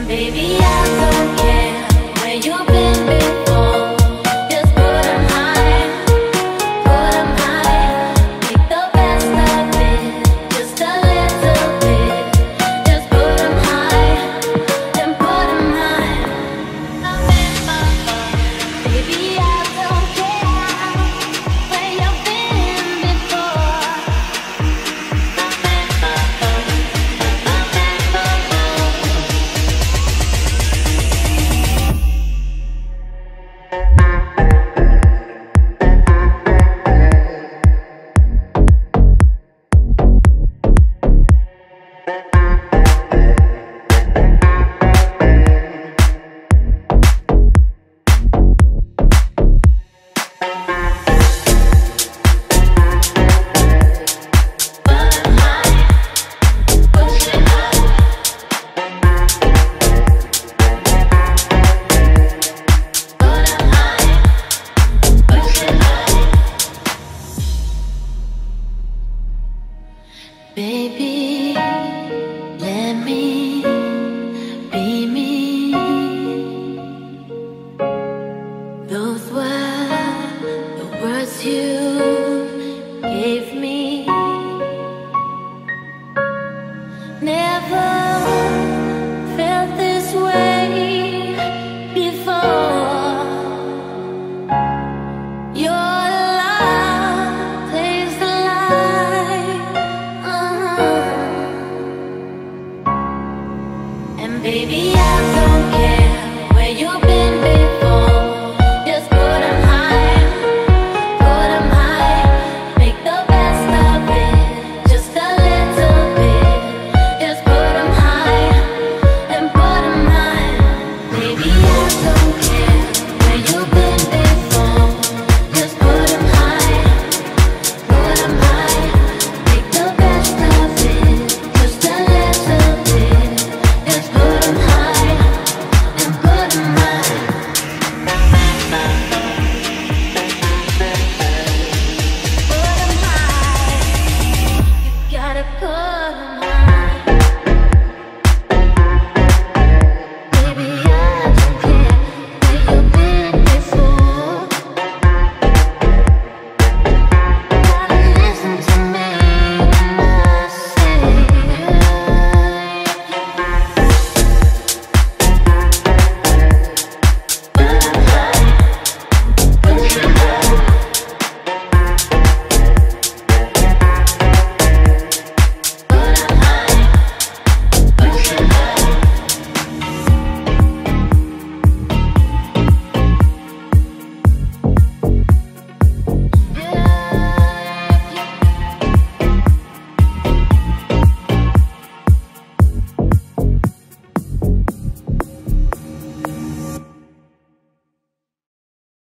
Baby, I don't care where you've been before. Just put 'em high, put 'em high. Make the best of it, just a little bit. Just put 'em high, then put 'em high. Baby, I don't care where you've been before. Baby, let me be me. Those were the words you gave me. Never felt this way before. Your love plays the light. And baby, I don't care where you've been before. Just put 'em high, put 'em high. Make the best of it, just a little bit. Just put 'em high, and put 'em high. Baby, I don't care where you've been before. Just put 'em high, put 'em high. Make the best of it, just a little bit. Just put 'em high, and put 'em high. Put 'em high. You gotta put 'em high.